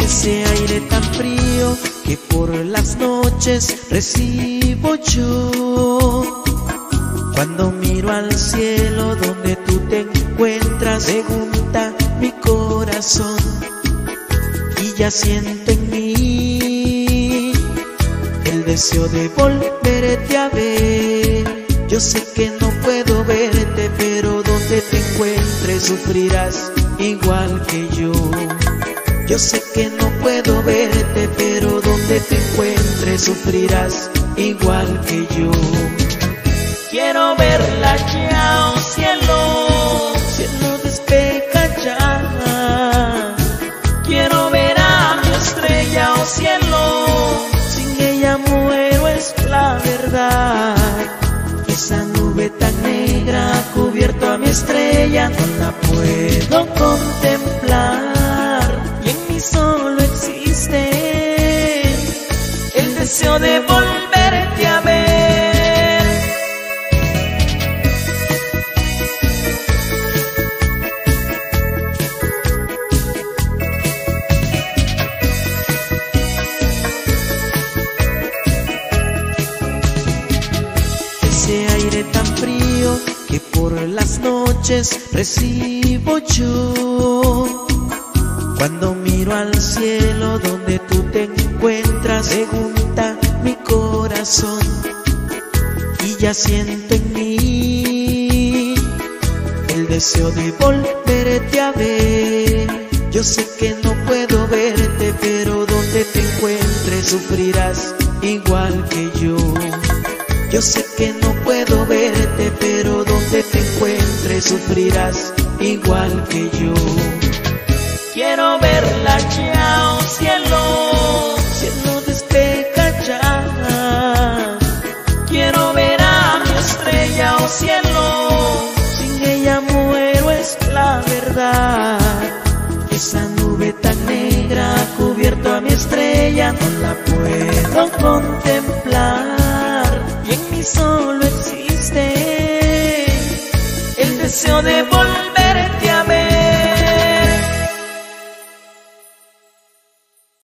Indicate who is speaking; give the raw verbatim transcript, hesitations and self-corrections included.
Speaker 1: ese aire tan frío que por las noches recibo yo. Cuando miro al cielo donde tú te encuentras, pregunta mi corazón y ya siento en mí el deseo de volverte a ver. Yo sé que no puedo verte, pero donde te encuentres sufrirás igual que yo. Yo sé que no puedo verte, pero donde te encuentres sufrirás igual que yo. Quiero verla ya, oh cielo, cielo despeja ya. Quiero ver a mi estrella, oh cielo, sin ella muero es la verdad. Esa nube tan negra ha cubierto a mi estrella, no la puedo contemplar. Y en mí solo existe el deseo de volverte a ver. Ese aire tan frío que por las noches recibo yo. Cuando miro al cielo donde tú te encuentras, pregunta mi corazón y ya siento en mí el deseo de volverte a ver. Yo sé que no puedo verte, pero donde te encuentres sufrirás igual que yo. Yo sé que no puedo verte, pero donde te encuentres sufrirás igual que yo. Quiero verla ya, oh cielo, cielo despeja ya. Quiero ver a mi estrella, oh cielo, sin ella muero es la verdad. Esa nube tan negra ha cubierto a mi estrella, no la puedo contemplar. Y en mí solo existe el deseo de volver